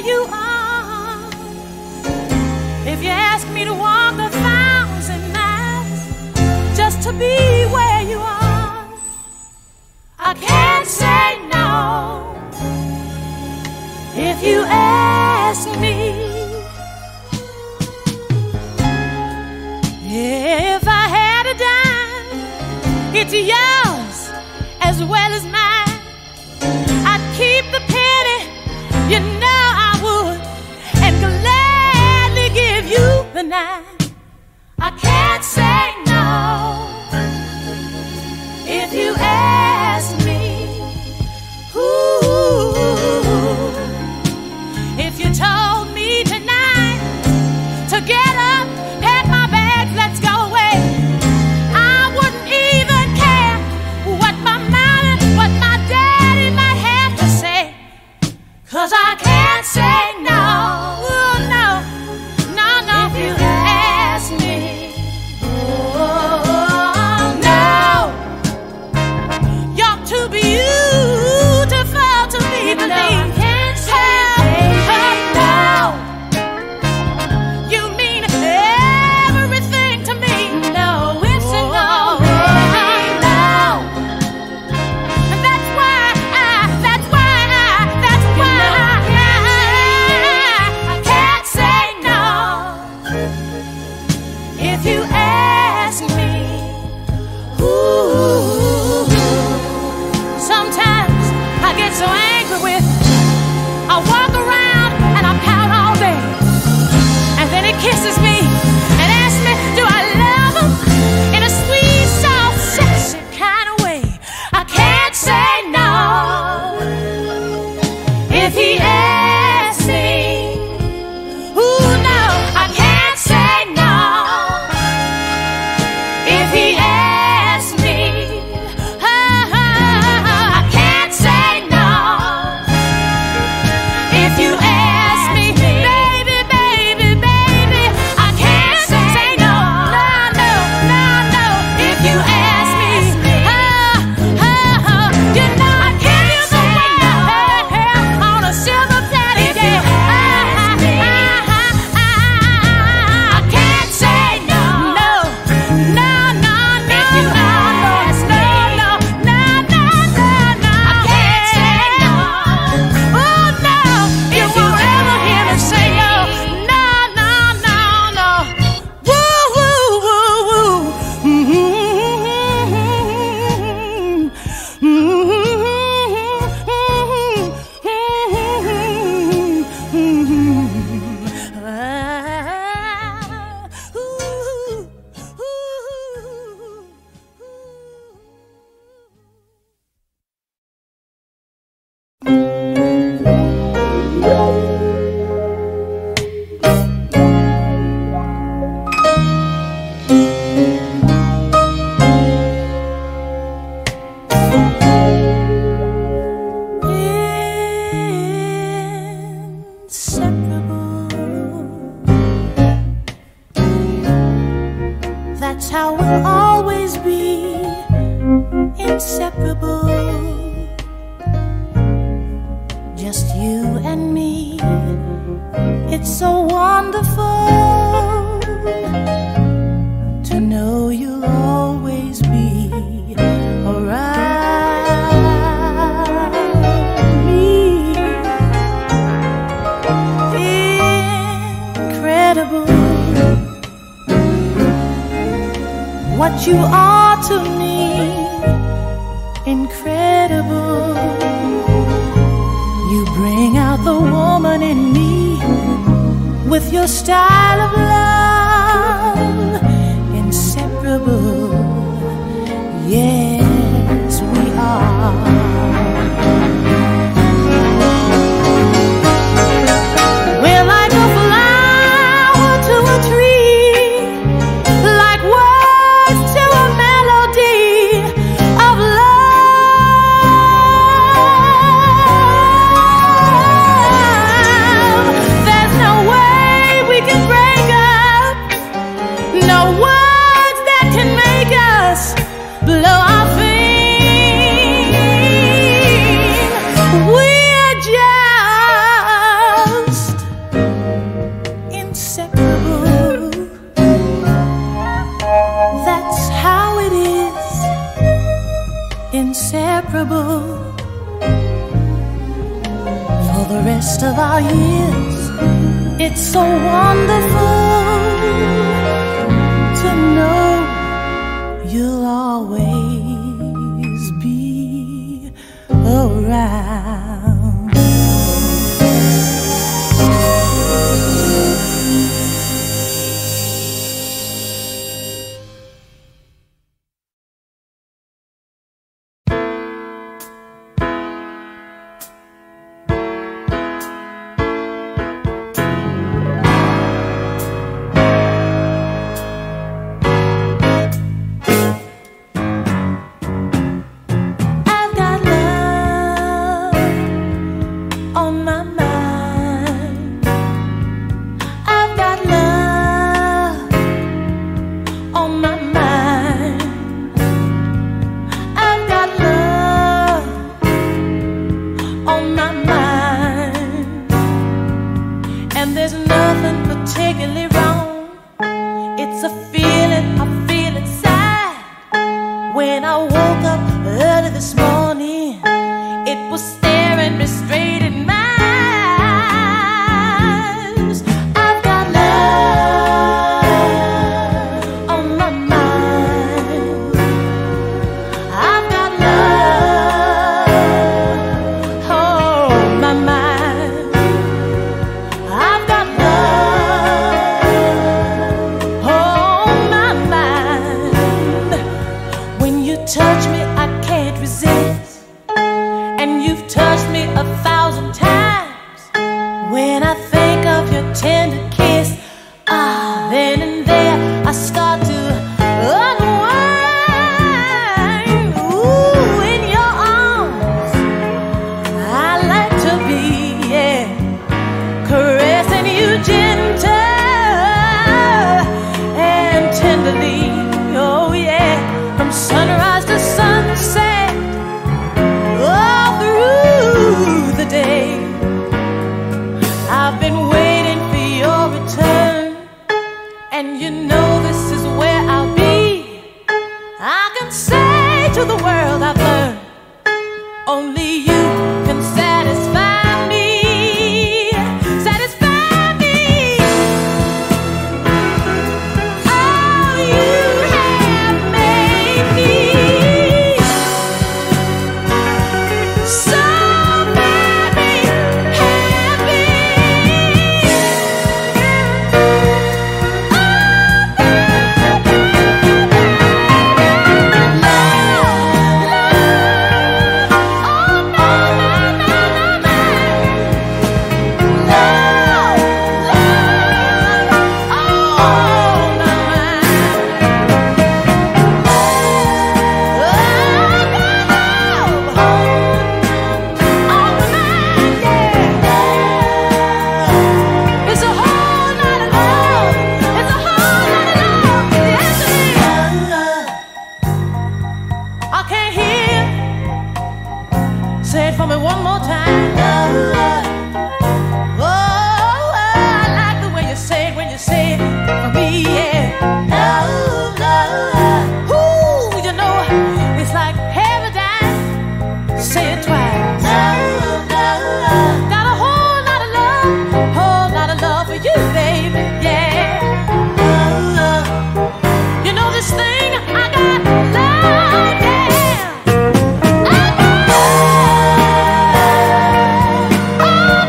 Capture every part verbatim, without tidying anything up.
you are. If you ask me to walk a thousand miles just to be where you are, I can't say no. If you ask me, if I had a dime, it's yours as well as mine. I'd keep the penny, you know I would, and gladly give you the nine. I can't say no. If you ask me, ooh, if you told me tonight to get up, pack my bags, let's go away, I wouldn't even care what my mommy, what my daddy might have to say, 'cause I can't say no. Ooh, no, no, no. If you ask me, oh, no, you're too beautiful to be believed. Kisses me and asks me, do I love him, in a sweet, soft, sexy kind of way. I can't say no. If he asks me, ooh, no, I can't say no. If he asks me, oh, I can't say no. If you ask me, baby, baby, baby, I can't say no. No, no, no, no. If you ask me, oh, oh, oh, you know I can't give the world on a silver platter. If you ask me, I can't say no. No, no, no, no. If you ask me, no, no, no, no, no, no. I can't say no. Oh, no. If you ever hear me say no, no, no, no, no. Woo, woo, woo, woo. Mm-hmm. That's how we'll always be, inseparable. Just you and me. It's so wonderful to know you'll always be around me. Incredible what you are to me, incredible. You bring out the woman in me with your style of love, inseparable. Yes, we are. We're like a flower to a tree, like words to a melody of love. There's no way we can break up, no words that can make us blow our feet. inseparable for the rest of our years. It's so wonderful to know you'll always be around. Oh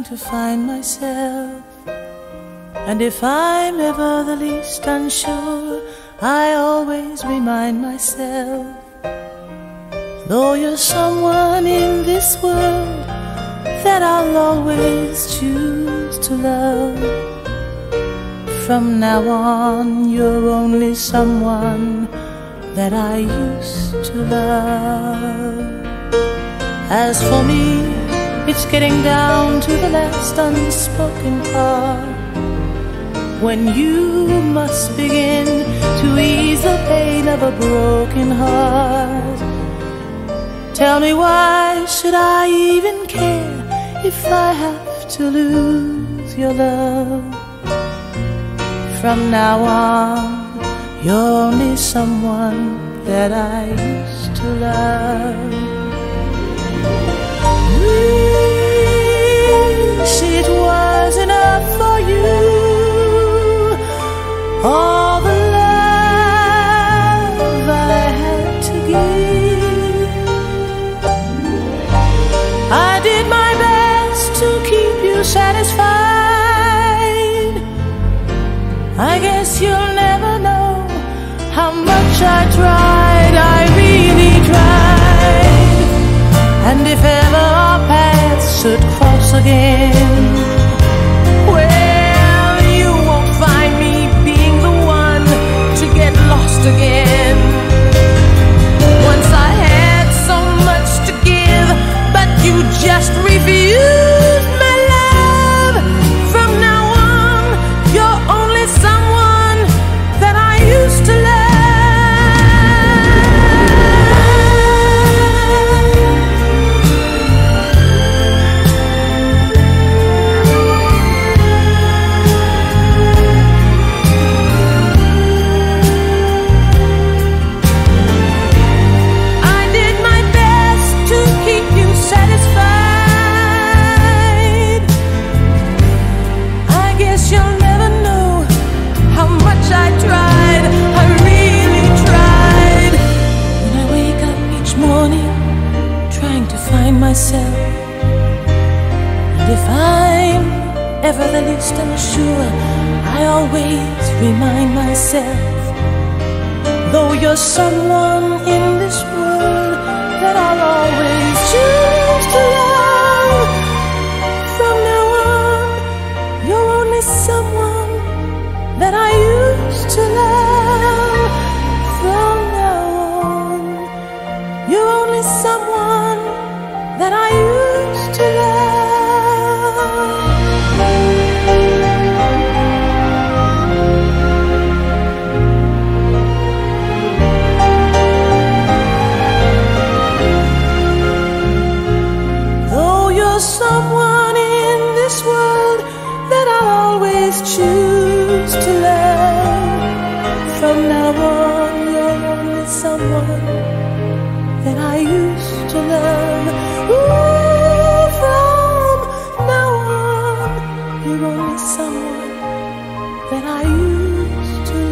trying to find myself. And if I'm ever the least unsure, I always remind myself, though you're someone in this world that I'll always choose to love, from now on you're only someone that I used to love. As for me, it's getting down to the last unspoken part, when you must begin to ease the pain of a broken heart. Tell me, why should I even care if I have to lose your love? From now on, you're only someone that I used to love. Wish it was enough for you, all the love I had to give. I did my best to keep you satisfied. I guess you'll never know how much I tried. I really tried. And if ever our paths should cross again, well, you won't find me being the one to get lost again. Once I had so much to give, but you just refused my love. From now on, you're only someone that I used to love. Myself. And if I'm ever the least unsure, I always remind myself, though you're someone in this world that I'll always choose to love, from now on you're only someone that I used to love. From now on you're only someone that I used to love. Though you're someone in this world that I'll always choose to love, from now on you're only someone that I used to love. Ooh, from now on, you're only someone that I used to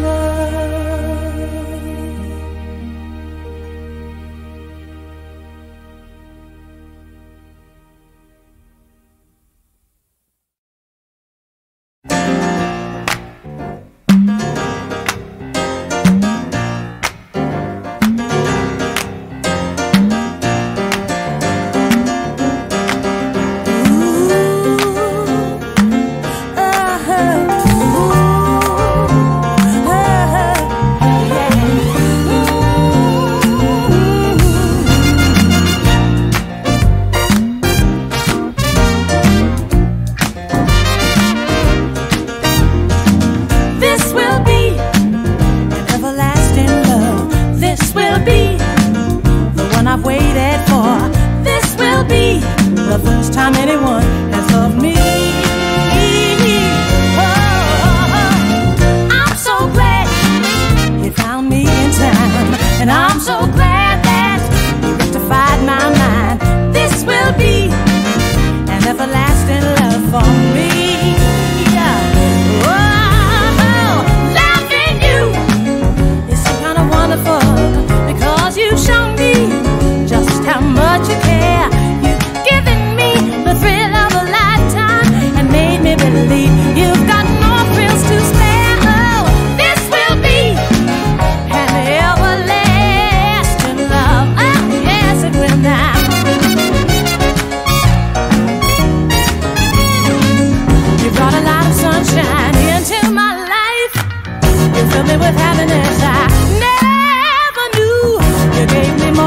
Ooh,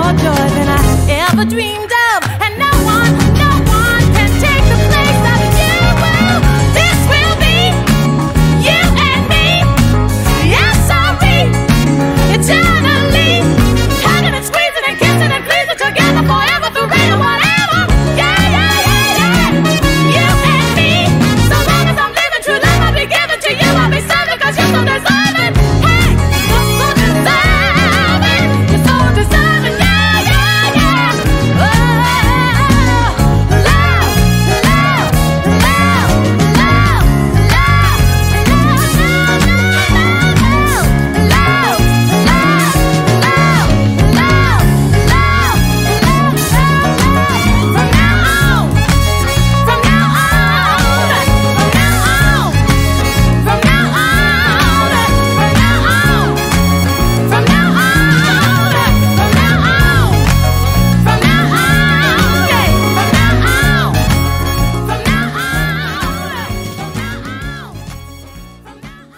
more joy than I ever dreamed of. And no one, no one can take the place of you. This will be you and me. Yes, I'll be eternally hugging and squeezing and kissing and pleasing together forever through rain or whatever. Yeah, yeah, yeah, yeah. You and me. So long as I'm living true love, I'll be giving to you. I'll be serving 'cause you're so deserving. Hey, you're so deserving. You're so deserving. Yeah, yeah, yeah. Oh, love, love, love, love, love, love, love, love, love, love, love, love. From now on, from now on, from now on, from now on, from now on, from now on, from now on, from now on, yeah, from now on, from now on, from now on.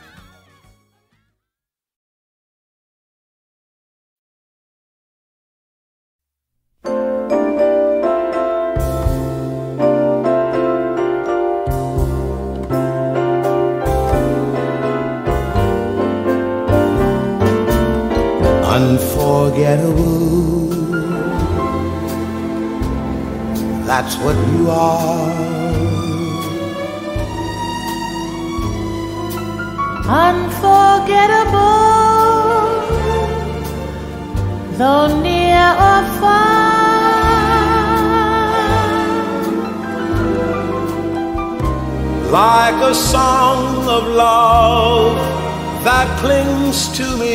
Unforgettable, that's what you are. Unforgettable, though near or far. Like a song of love that clings to me.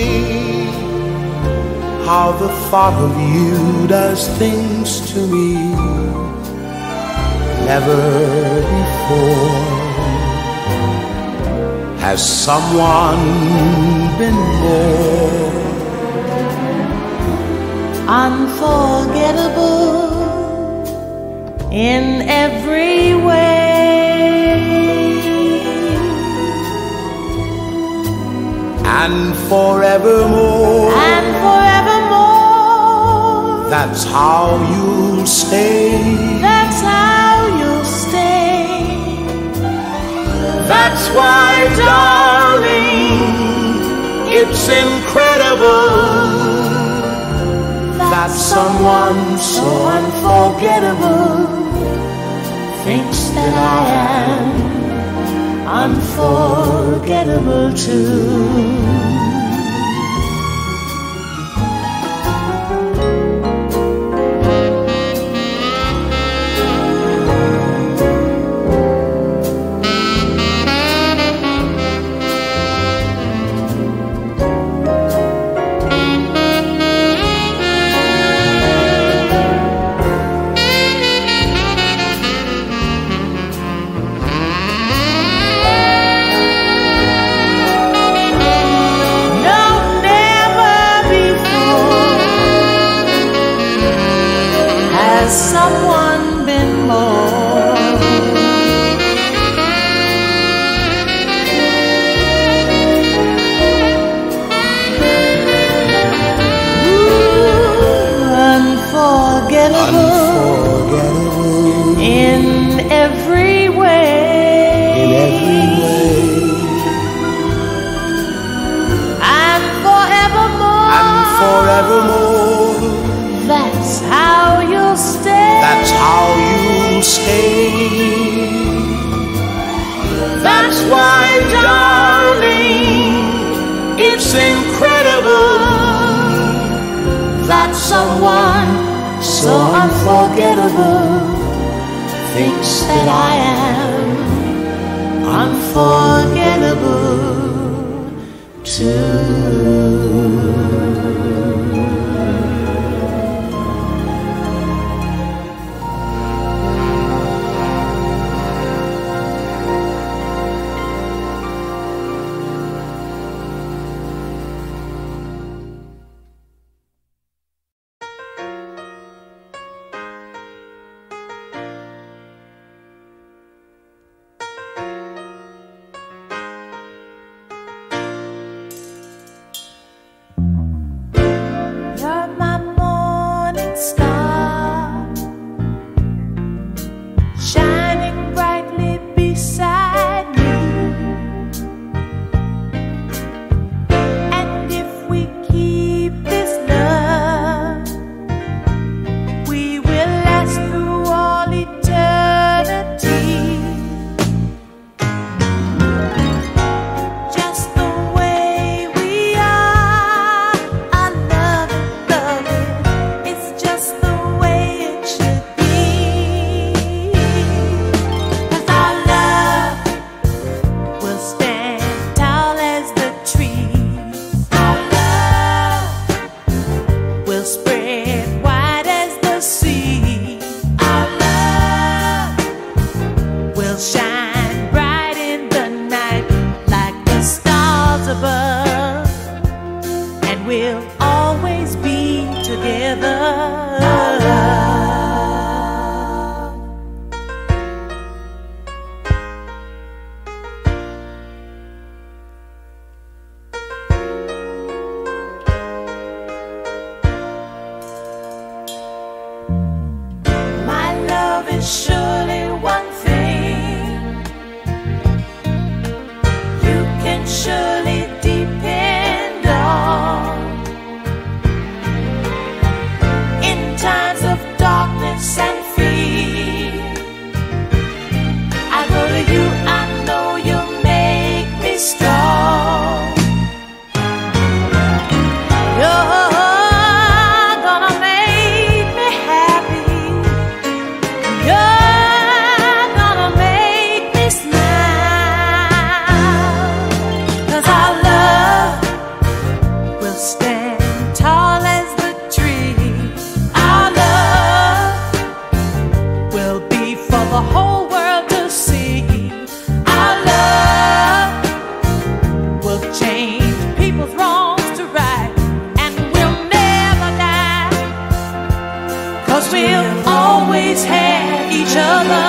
How the thought of you does things to me never before has someone been more Unforgettable in every way. and forevermore. And forevermore. That's how you'll stay. That's how you'll stay. That's why, darling, it's incredible that someone so unforgettable thinks that I am unforgettable too. Someone been more Ooh, unforgettable, unforgettable in every way, in every way, and forevermore, and forevermore. That's how you'll stay. That's how you'll stay. That's why, darling, it's incredible that someone so unforgettable thinks that I am unforgettable too. surely one thing you can surely depend on. In times of darkness and fear, I go to you, I know you'll make me strong. You're gonna make me happy. You're gonna make me smile. 'Cause our love will stand tall as the tree. Our love will be for the whole world to see. Our love will change people's wrongs to right, and we'll never die. 'Cause we'll always have each other.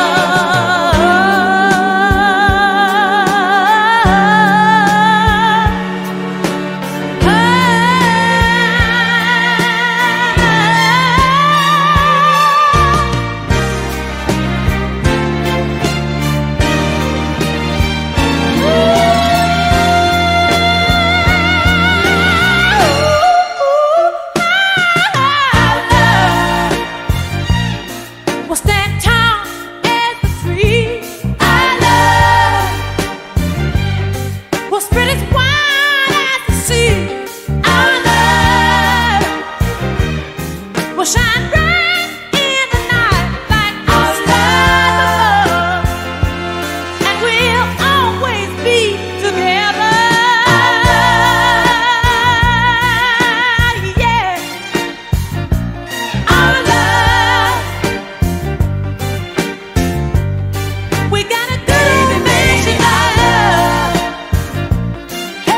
We'll stand tall as the tree. Our love will spread its wide as the sea. Our love will shine bright in the night like our stars above, and we'll always be together. Yeah, our love. We got a good old fashioned love. Hey,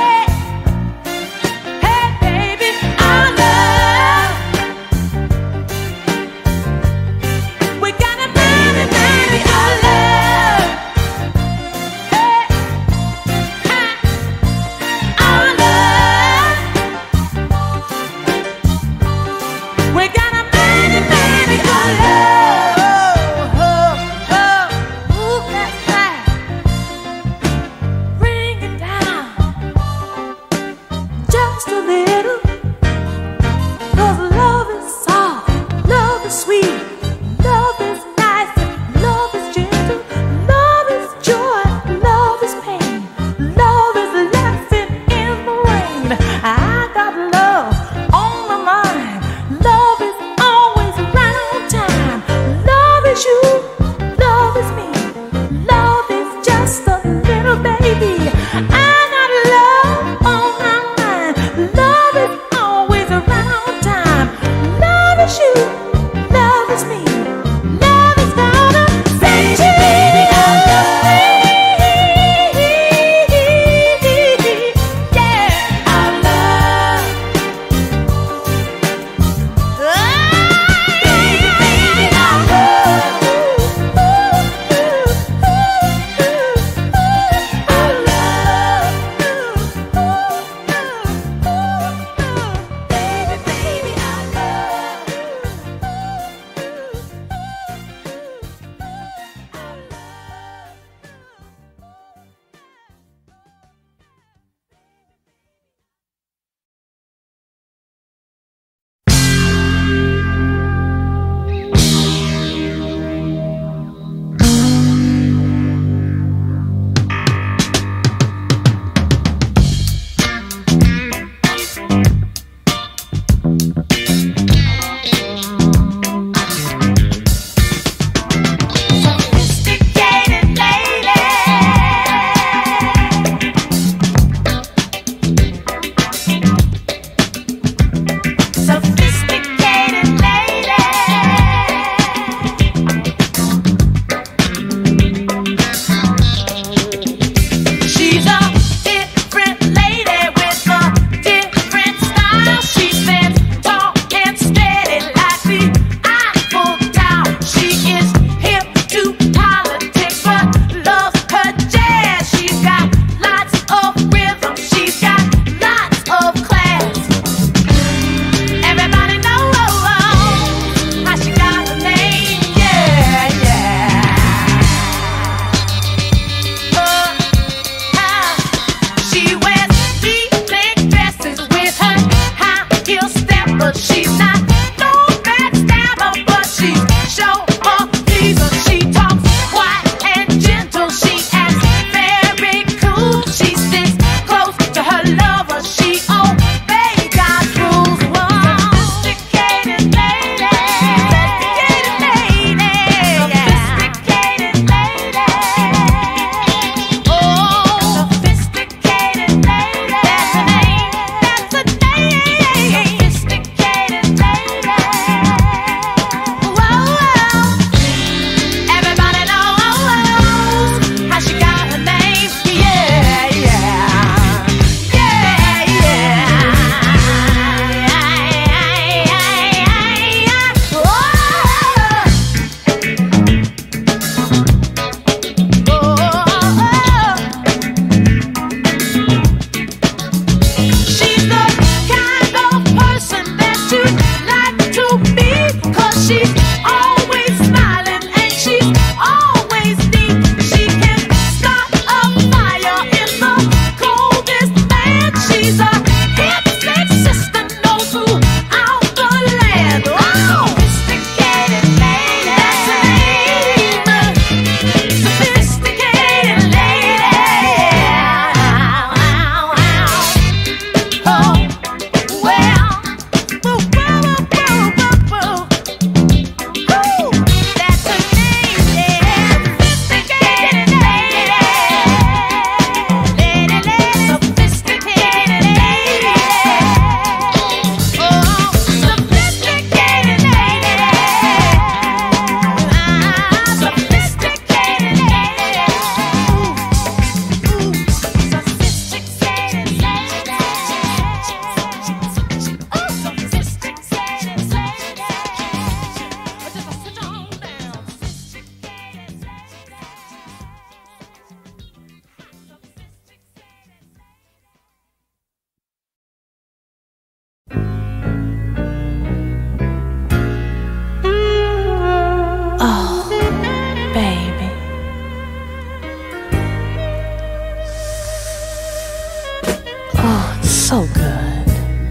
so good.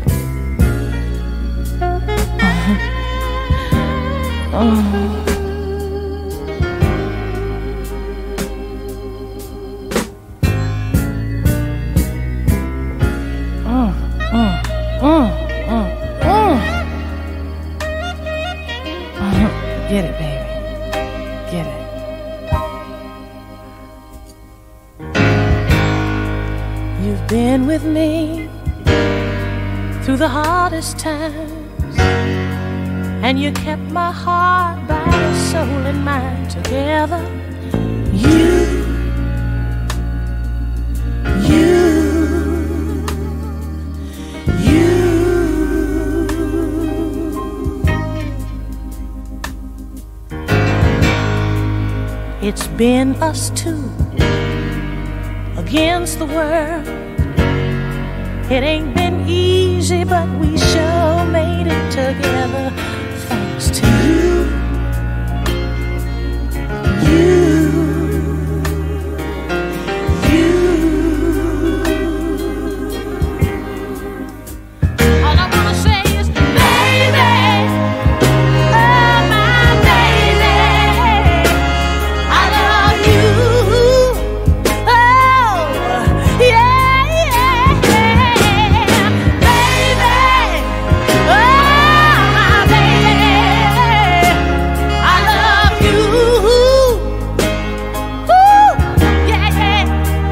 Uh-huh. Uh-huh. Get it, baby. Get it. You've been with me through the hardest times, and you kept my heart, body, soul, and mind together. You, you, you. It's been us two against the world. It ain't been easy, but we sure made it together. Thanks to you, you, you. All I wanna say is, baby, oh my baby, I love you. Oh, yeah, yeah, baby, oh my baby, I love you. Ooh, yeah, yeah.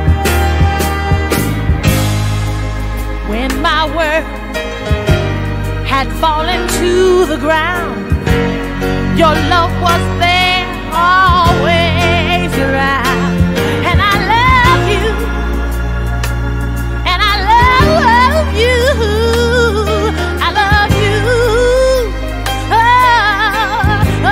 When my world had fallen to the ground, your love was there, always around. And I love you, and I love you, I love you. Oh, oh.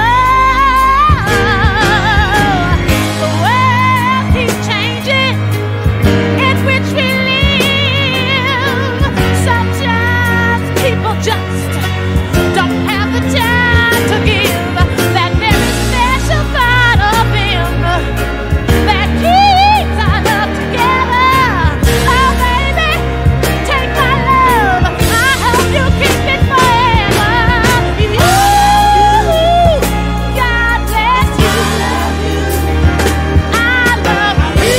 The world keeps changing in which we live. Sometimes people just don't have the time to give that very special part of him that keeps our love together. Oh baby, take my love, I hope you keep it forever. You, God bless you. I love you.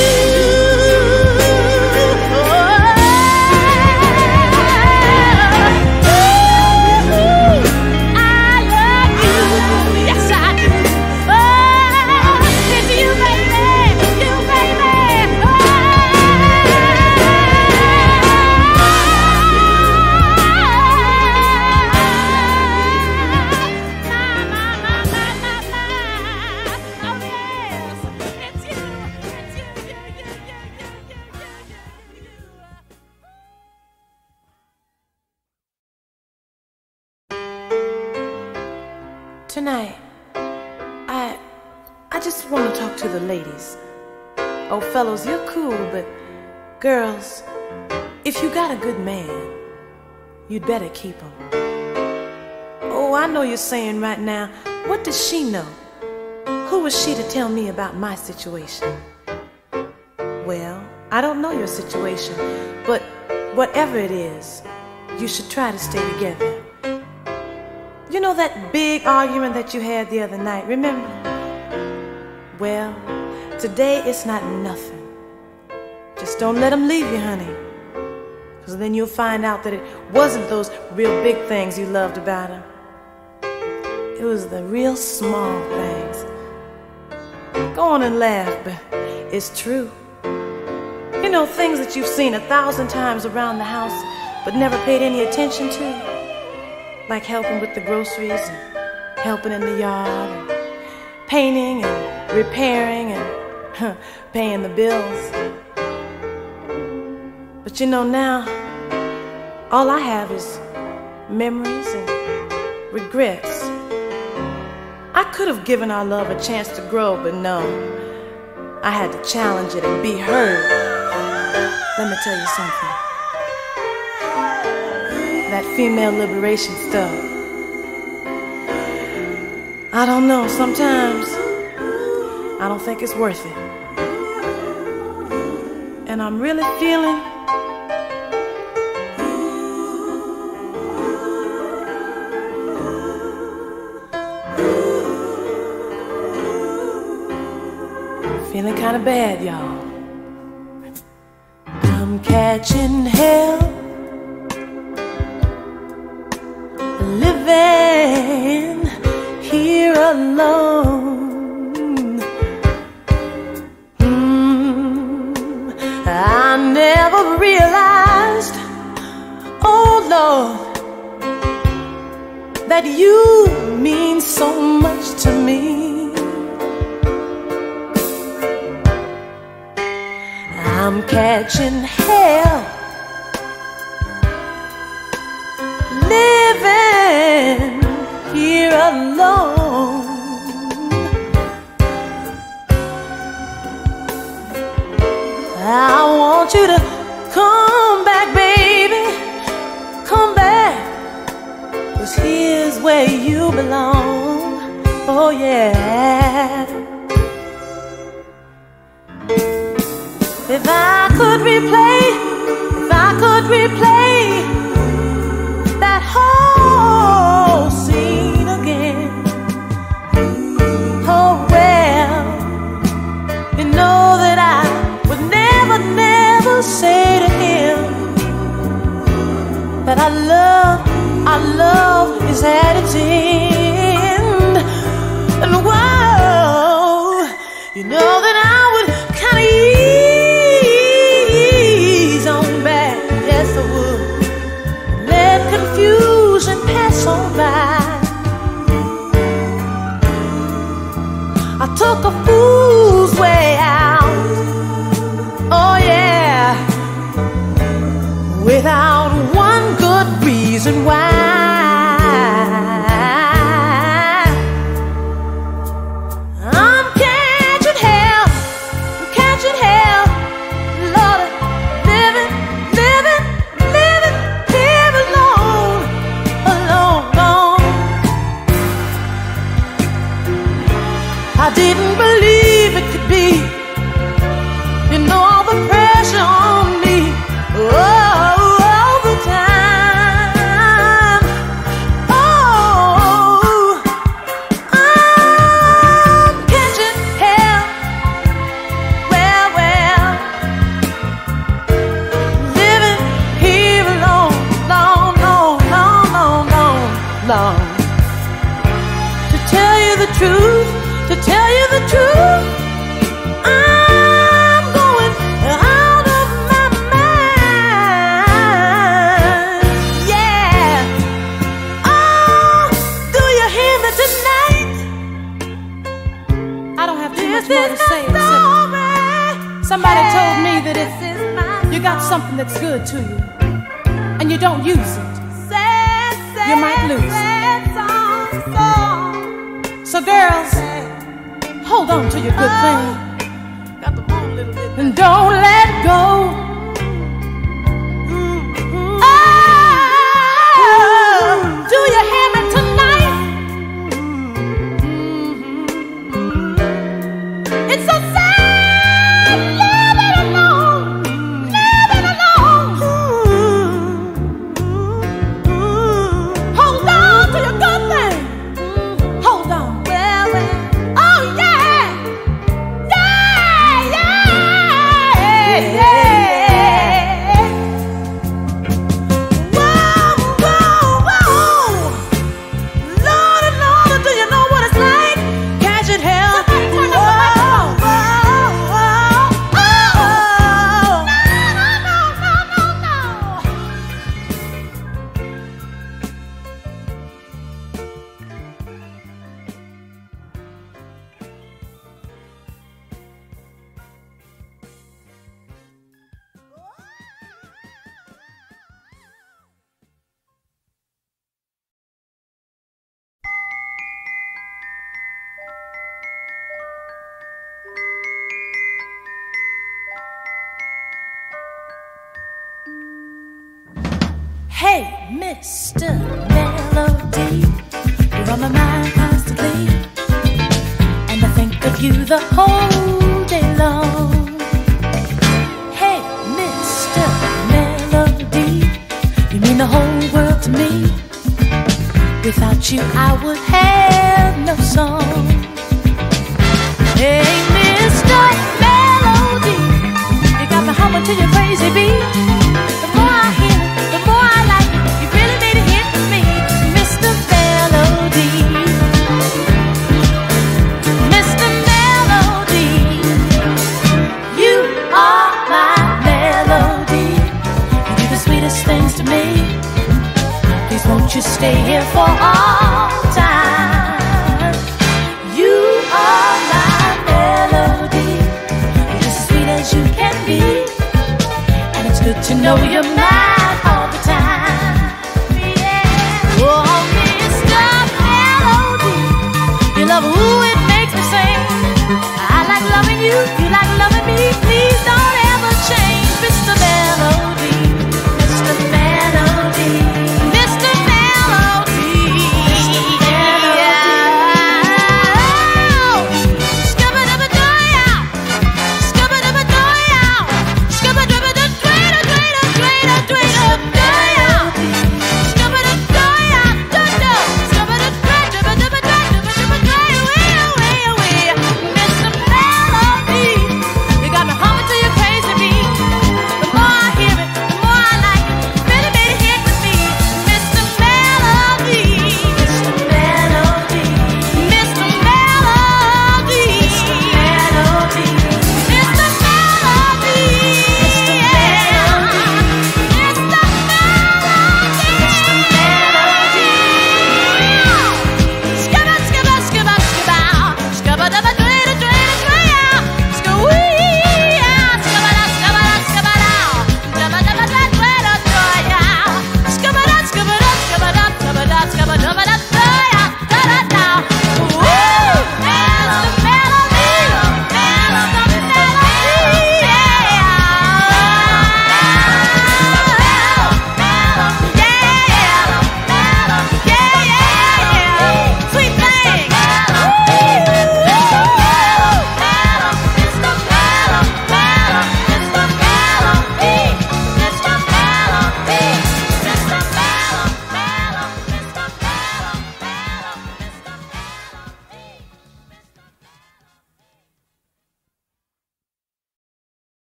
I love you. Yes, I do. Oh, it's you, baby. You, baby. Oh, my, my, my, my, my, my. Oh, yes. It's you. It's you, you, you, you, you, you, you, you. Tonight, I I just want to talk to the ladies. Oh, fellows, you're cool, but girls, if you got a good man, you'd better keep him. Oh, I know you're saying right now, what does she know? Who was she to tell me about my situation? Well, I don't know your situation, but whatever it is, you should try to stay together. You know that big argument that you had the other night, remember? Well, today it's not nothing. Just don't let him leave you, honey. Because then you'll find out that it wasn't those real big things you loved about him. It was the real small things. Go on and laugh, but it's true. You know, things that you've seen a thousand times around the house but never paid any attention to. Like helping with the groceries and helping in the yard and painting and repairing and huh, paying the bills. But you know now, all I have is memories and regrets. I could have given our love a chance to grow, but no. I had to challenge it and be heard. Let me tell you something. That female liberation stuff, I don't know, sometimes I don't think it's worth it. And I'm really feeling kind of bad, y'all. I'm catching hell, living here alone. Mm, I never realized, oh Lord, that you mean so much to me. I'm catching hell, living here alone. I want you to come back, baby, come back, 'cause here's where you belong. Oh yeah. If I could replay, if I could replay that whole scene again, oh well, you know that I would never, never say to him that I love, I love his at its end. And whoa, you know that I would kind of ease on back, yes I would, let confusion pass on by. I took a fool's way out, oh yeah, without one good reason why. I'm catching hell, I'm catching hell, Lord, living, living, living here alone, alone, alone. I didn't believe it could be, you know, all the pressure on me, oh, all the time. Oh, I'm catching hell, well, well, living here alone, long, long, long, long, long, long. To tell you the truth, to tell you the truth, I'm going out of my mind, yeah. Oh, do you hear me tonight? I don't have too much more to This say is my except story. somebody told me that This if is my you got story. something that's good to you and you don't use it, Sad, sad, you might lose it. sad song, song. so girls, hold on to your good thing Got the moon a little bit. and don't let go. Oh, do you hear me tonight? It's so sad living alone, living alone. Hold on to your good thing. Hold on. Well, well. Oh yeah, yeah, yeah, yeah. Whoa, whoa, whoa. Lordy, Lordy, do you know what it's like? Catching hell. Whoa, whoa, whoa, oh. No, no, no, no, no, no. Hey, Mister Melody, you're on my mind constantly, and I think of you the whole day long. Hey, Mister Melody, you mean the whole world to me. Without you, I would have no song. Hey, Mister Melody, stay here for all time. You are my melody, you're as sweet as you can be, and it's good to know you're mine.